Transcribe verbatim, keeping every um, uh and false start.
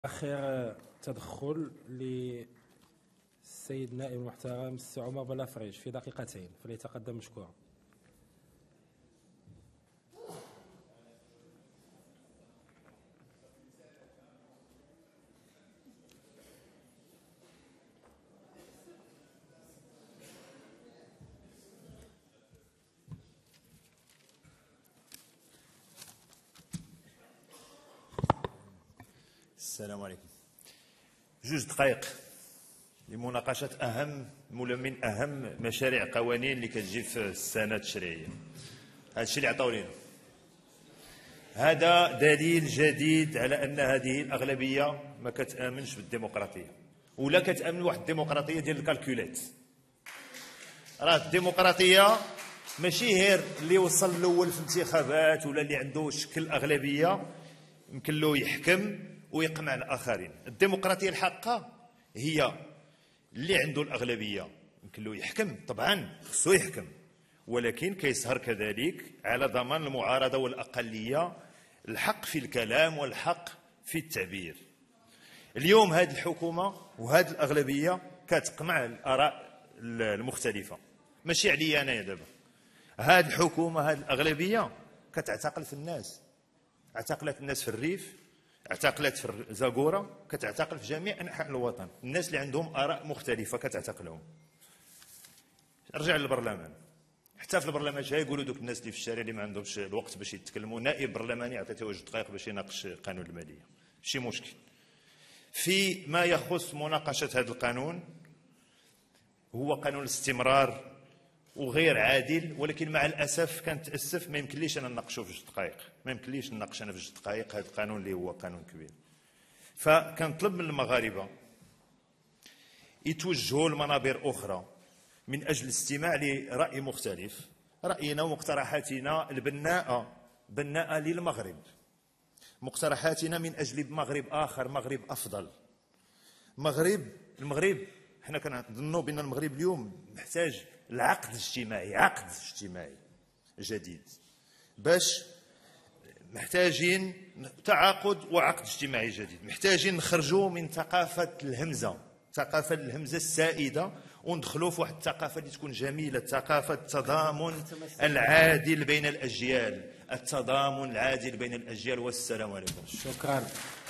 آخر تدخل للسيد النائب المحترم السي عمر بلافريج في دقيقتين، فليتقدم مشكورا. السلام عليكم. جوج دقائق لمناقشة أهم ولا من أهم مشاريع قوانين اللي كتجي في السنة التشريعية. هذا الشيء اللي عطاو لينا هذا دليل جديد على أن هذه الأغلبية ما كتآمنش بالديمقراطية، ولا كتآمن واحد الديمقراطية ديال الكالكولات. راه الديمقراطية ماشي غير اللي وصل الأول في الانتخابات ولا اللي عنده شكل أغلبية يمكن له يحكم ويقمع الآخرين. الديمقراطية الحقة هي اللي عنده الأغلبية يمكن له يحكم، طبعا خصو يحكم، ولكن كيسهر كذلك على ضمان المعارضة والأقلية الحق في الكلام والحق في التعبير. اليوم هذه الحكومة وهذه الأغلبية كتقمع الآراء المختلفة، ماشي عليا أنا دابا. هذه الحكومة هذه الأغلبية كتعتقل في الناس، اعتقلت الناس في الريف، اعتقلت في الزاكورة، كتعتقل في جميع أنحاء الوطن. الناس اللي عندهم آراء مختلفة كتعتقلهم. رجع للبرلمان، حتى في البرلمان جاي يقولوا دوك الناس اللي في الشارع اللي ما عندهمش الوقت باش يتكلموا، نائب برلماني عطيته جوج دقائق باش يناقش قانون المالية، ماشي مشكل. في ما يخص مناقشة هذا القانون، هو قانون الاستمرار وغير عادل، ولكن مع الاسف كنتاسف ما يمكنليش انا نناقشو في جوج دقائق، ما يمكنليش نناقش انا في جوج دقائق هذا القانون اللي هو قانون كبير. فكنطلب من المغاربه يتوجهوا لمنابر اخرى من اجل الاستماع لراي مختلف، راينا ومقترحاتنا البناءه بناءه للمغرب، مقترحاتنا من اجل مغرب اخر، مغرب افضل. مغرب المغرب حنا كنظنوا بان المغرب اليوم محتاج العقد الاجتماعي، عقد اجتماعي جديد، باش محتاجين تعاقد وعقد اجتماعي جديد. محتاجين نخرجوا من ثقافة الهمزة، ثقافة الهمزة السائدة، وندخلوا في واحد الثقافة اللي تكون جميلة، ثقافة التضامن العادل بين الأجيال، التضامن العادل بين الأجيال. والسلام عليكم. شكرا.